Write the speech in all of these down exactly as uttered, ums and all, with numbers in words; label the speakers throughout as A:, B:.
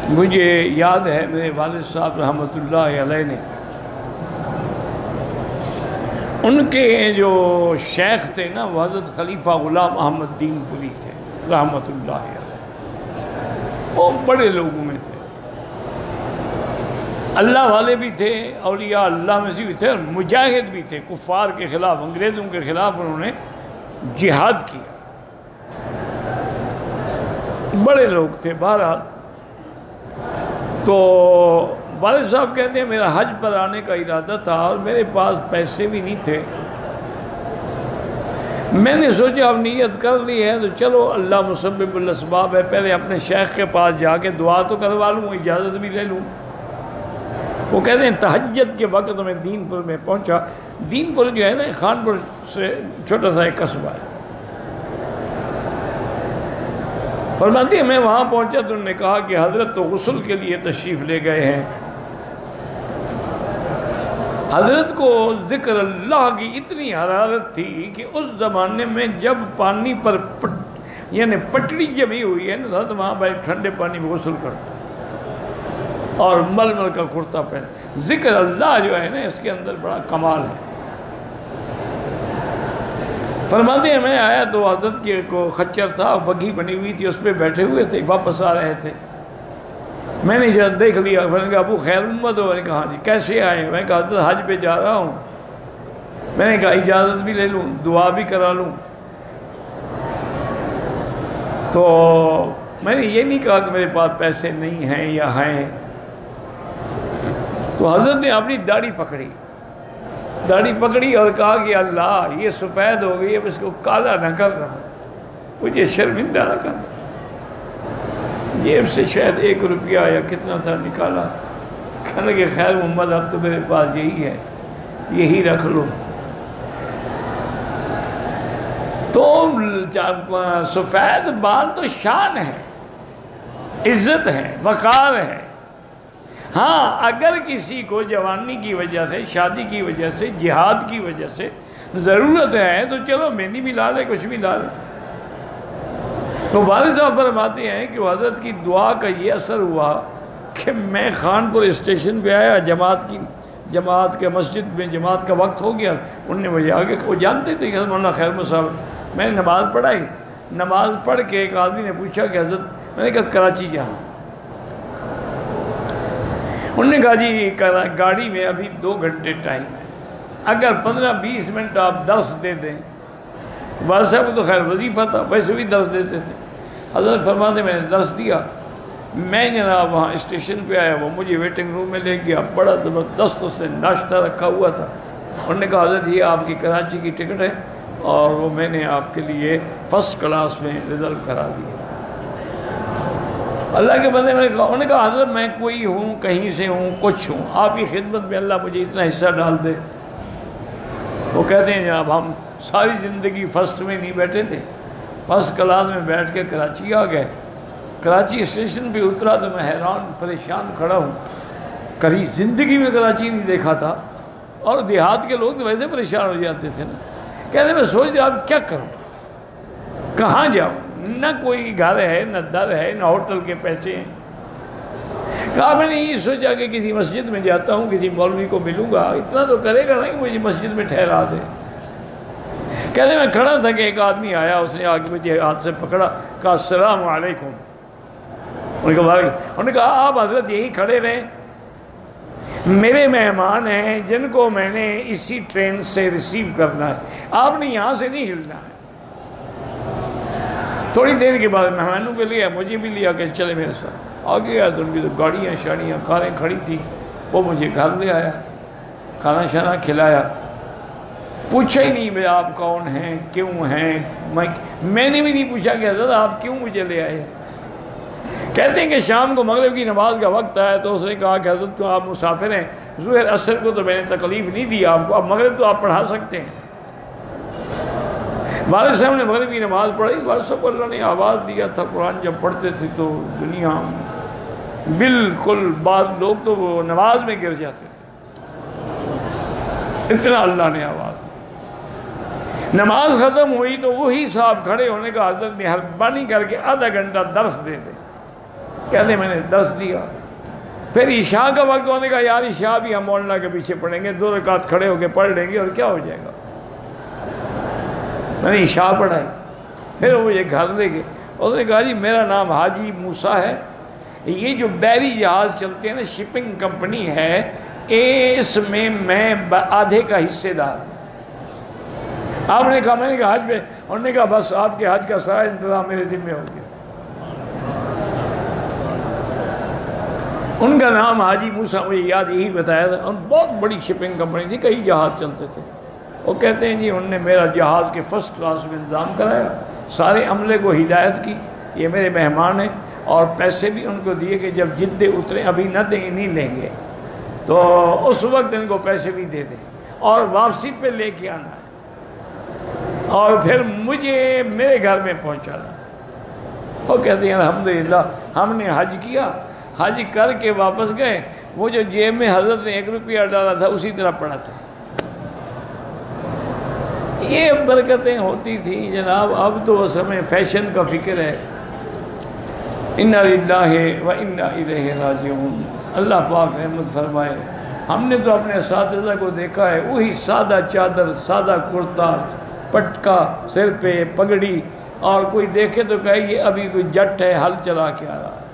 A: مجھے یاد ہے میرے والد صاحب رحمۃ اللہ علیہ نے، ان کے جو شیخ تھے نا وہ حضرت خلیفہ غلام احمد دین پوری تھے رحمۃ اللہ علیہ۔ وہ بڑے لوگوں میں تھے، اللہ والے بھی تھے، اولیاء اللہ میں سے بھی تھے، اور مجاہد بھی تھے۔ کفار کے خلاف، انگریزوں کے خلاف انہوں نے جہاد کیا، بڑے لوگ تھے۔ بہرحال تو والد صاحب کہتے ہیں میرا حج پر آنے کا ارادہ تھا اور میرے پاس پیسے بھی نہیں تھے۔ میں نے سوچا اب نیت کر لی ہے تو چلو اللہ مسبب الاسباب ہے، پہلے اپنے شیخ کے پاس جا کے دعا تو کروا لوں، اجازت بھی لے لوں۔ وہ کہتے ہیں تہجد کے وقت میں دین پور میں پہنچا۔ دین پور جو ہے نا خانپور سے چھوٹا سا ایک قصبہ ہے۔ فرماتی ہے میں وہاں پہنچا تو انہوں نے کہا کہ حضرت تو غسل کے لیے تشریف لے گئے ہیں۔ حضرت کو ذکر اللہ کی اتنی حرارت تھی کہ اس زمانے میں جب پانی پر پٹ یعنی پٹڑی جمی ہوئی ہے نا، حضرت وہاں بھائی ٹھنڈے پانی میں غسل کرتا اور مل مل کا کرتا پہن۔ ذکر اللہ جو ہے نا اس کے اندر بڑا کمال ہے۔ فرماتے ہیں میں آیا تو حضرت کے کو خچر تھا، بگھی بنی ہوئی تھی، اس پہ بیٹھے ہوئے تھے، واپس آ رہے تھے۔ میں نے جب دیکھ لیا، میں نے کہا ابو خیر محمد ہو؟ میں نے کہا جی کیسے آئے؟ میں نے کہا حضرت حج پہ جا رہا ہوں۔ میں نے کہا اجازت بھی لے لوں، دعا بھی کرا لوں۔ تو میں نے یہ نہیں کہا کہ میرے پاس پیسے نہیں ہیں یا ہیں۔ تو حضرت نے اپنی داڑھی پکڑی داڑھی پکڑی اور کہا کہ اللہ یہ سفید ہو گئی، اب اس کو کالا نہ کر رہا، مجھے شرمندہ نہ کر۔ جیب سے شاید ایک روپیہ یا کتنا تھا نکالا، کہنے کہ خیر محمد اب تو میرے پاس یہی ہے، یہی رکھ لو۔ تو سفید بال تو شان ہے، عزت ہے، وقار ہے۔ ہاں اگر کسی کو جوانی کی وجہ سے، شادی کی وجہ سے، جہاد کی وجہ سے ضرورت ہے تو چلو مہندی بھی لا لے، کچھ بھی لا لے۔ تو والد صاحب فرماتے ہیں کہ حضرت کی دعا کا یہ اثر ہوا کہ میں خانپور اسٹیشن پہ آیا، جماعت کی جماعت کے مسجد میں جماعت کا وقت ہو گیا۔ انہوں نے مجھے آگے، وہ جانتے تھے کہ حضرت مولانا خیر محمد صاحب۔ میں نے نماز پڑھائی، نماز پڑھ کے ایک آدمی نے پوچھا کہ حضرت، میں نے کہا کراچی جانا۔ انہوں نے کہا جی گاڑی میں ابھی دو گھنٹے ٹائم ہے، اگر پندرہ بیس منٹ آپ درس دے دیں۔ والد صاحب کو تو خیر وظیفہ تھا، ویسے بھی درس دیتے تھے۔ حضرت فرماتے میں نے درس دیا، میں جناب وہاں اسٹیشن پہ آیا، وہ مجھے ویٹنگ روم میں لے گیا، بڑا زبردست اس نے ناشتہ رکھا ہوا تھا۔ انہوں نے کہا حضرت یہ آپ کی کراچی کی ٹکٹ ہے اور وہ میں نے آپ کے لیے فرسٹ کلاس میں ریزرو کرا دی۔ اللہ کے بندے میں کہا، انہوں نے کہا حضرت میں کوئی ہوں، کہیں سے ہوں، کچھ ہوں، آپ کی خدمت میں اللہ مجھے اتنا حصہ ڈال دے۔ وہ کہتے ہیں جناب ہم ساری زندگی فرسٹ میں نہیں بیٹھے تھے، فرسٹ کلاس میں بیٹھ کے کراچی آ گئے۔ کراچی اسٹیشن پہ اترا تو میں حیران پریشان کھڑا ہوں، کبھی زندگی میں کراچی نہیں دیکھا تھا، اور دیہات کے لوگ تو ویسے پریشان ہو جاتے تھے نا۔ کہتے ہیں میں سوچ رہا اب کیا کروں، کہاں جاؤں، نہ کوئی گھر ہے، نہ در ہے، نہ ہوٹل کے پیسے ہیں۔ کہا میں نے یہ سوچا کہ کسی مسجد میں جاتا ہوں، کسی مولوی کو ملوں گا، اتنا تو کرے گا نا کہ مجھے مسجد میں ٹھہرا دے۔ کہتے میں کھڑا تھا کہ ایک آدمی آیا، اس نے آگے مجھے ہاتھ سے پکڑا، کہا السلام علیکم۔ انہوں نے کہا آپ حضرت یہی کھڑے رہے، میرے مہمان ہیں جن کو میں نے اسی ٹرین سے ریسیو کرنا ہے، آپ نے یہاں سے نہیں ہلنا ہے۔ تھوڑی دیر کے بعد مہمانوں کے لیے مجھے بھی لیا کہ چلے میرے ساتھ۔ آگے گیا تو ان کی تو گاڑیاں شاڑیاں کاریں کھڑی تھی، وہ مجھے گھر لے آیا، کھانا شانا کھلایا، پوچھا ہی نہیں میں آپ کون ہیں، کیوں ہیں۔ میں میں نے بھی نہیں پوچھا کہ حضرت آپ کیوں مجھے لے آئے۔ کہتے ہیں کہ شام کو مغرب کی نماز کا وقت آیا تو اس نے کہا کہ حضرت تو آپ مسافر ہیں، ظہر عصر کو تو میں نے تکلیف نہیں دی آپ کو، اب مغرب تو آپ پڑھا سکتے ہیں۔ والد صاحب نے مغرب کی نماز پڑھی، والد صاحب کو اللہ نے آواز دیا تھا، قرآن جب پڑھتے تھے تو دنیا بالکل، بعض لوگ تو وہ نماز میں گر جاتے تھے، اتنا اللہ نے آواز دی۔ نماز ختم ہوئی تو وہی صاحب کھڑے ہونے کا حضرت مہربانی کر کے آدھا گھنٹہ درس دے دے۔ کہتے ہیں میں نے درس دیا. پھر عشاء کا وقت ہونے کا، یار عشاء بھی ہم مولانا کے پیچھے پڑھیں گے، دو رکعت کھڑے ہو کے پڑھ لیں گے اور کیا ہو جائے گا. میں نے عشاء پڑھائی. پھر وہ یہ گھر لے گئے. اس نے کہا جی میرا نام حاجی موسیٰ ہے، یہ جو بحری جہاز چلتے ہیں نا، شپنگ کمپنی ہے، اس میں میں آدھے کا حصے دار. آپ نے کہا، میں نے کہا حج پہ، انہوں نے کہا بس آپ کے حج کا سارا انتظام میرے ذمہ ہو گیا. ان کا نام حاجی موسیٰ، مجھے یاد یہی بتایا تھا. ان بہت بڑی شپنگ کمپنی تھی، کئی جہاز چلتے تھے. وہ کہتے ہیں جی انہوں نے میرا جہاز کے فرسٹ کلاس میں انتظام کرایا، سارے عملے کو ہدایت کی، یہ میرے مہمان ہیں، اور پیسے بھی ان کو دیے کہ جب جدے اترے، ابھی نہ دیں نہیں لیں گے تو اس وقت ان کو پیسے بھی دے دیں اور واپسی پہ لے کے آنا ہے، اور پھر مجھے میرے گھر میں پہنچانا. وہ کہتے ہیں الحمدللہ ہم نے حج کیا، حج کر کے واپس گئے، وہ جو جیب میں حضرت نے ایک روپیہ ڈالا تھا اسی طرح پڑا تھا. یہ برکتیں ہوتی تھیں جناب. اب تو اس ہمیں فیشن کا فکر ہے. انا للہ و انا الیہ راجعون. اللہ پاک رحمت فرمائے. ہم نے تو اپنے اساتذہ کو دیکھا ہے، وہی سادہ چادر، سادہ کرتا، پٹکا سر پہ، پگڑی، اور کوئی دیکھے تو کہے یہ ابھی کوئی جٹ ہے، ہل چلا کے آ رہا ہے.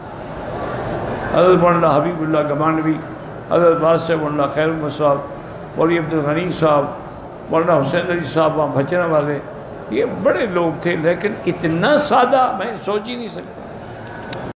A: حضرت مولانا حبیب اللہ گمانوی، حضرت بادشاہ مولانا خیر محمد صاحب، مولوی عبدالغنی صاحب، مولانا حسین علی صاحب وہاں بھچنا والے، یہ بڑے لوگ تھے، لیکن اتنا سادہ میں سوچ ہی نہیں سکتا.